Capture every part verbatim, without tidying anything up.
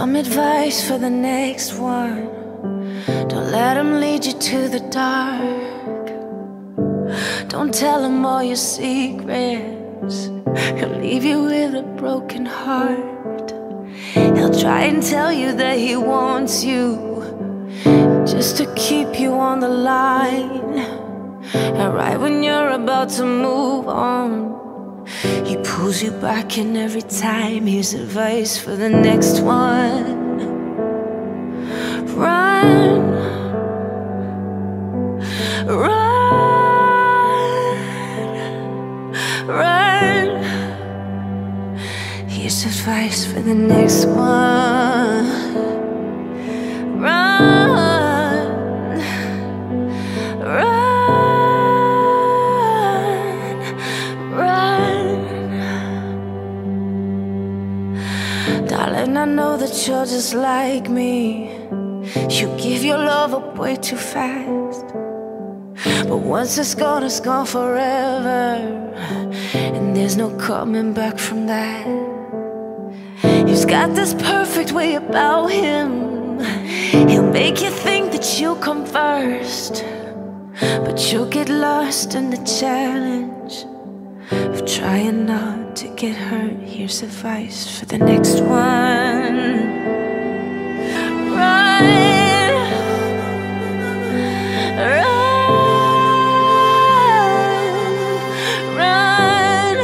Some advice for the next one: don't let him lead you to the dark. Don't tell him all your secrets. He'll leave you with a broken heart. He'll try and tell you that he wants you, just to keep you on the line. And right when you're about to move on, he pulls you back in every time. Here's advice for the next one: run, run, run. Here's advice for the next one: run, run. Darling, I know that you're just like me. You give your love up way too fast, but once it's gone, it's gone forever, and there's no coming back from that. He's got this perfect way about him. He'll make you think that you'll come first, but you'll get lost in the challenge of trying not to get hurt. Here's advice for the next one: run, run, run.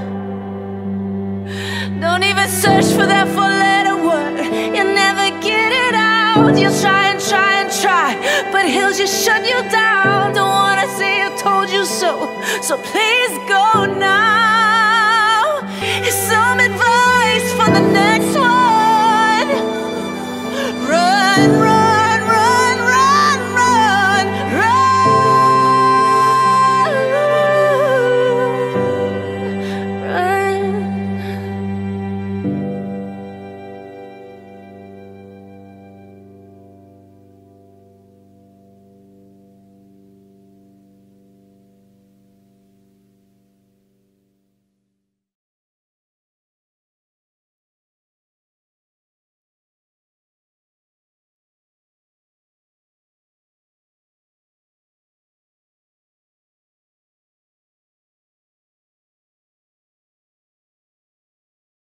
Don't even search for that four-letter word. You'll never get it out. You'll try and try and try, but he'll just shut you down. Don't wanna say I told you so, so please go now. Here's some advice for the next one: run,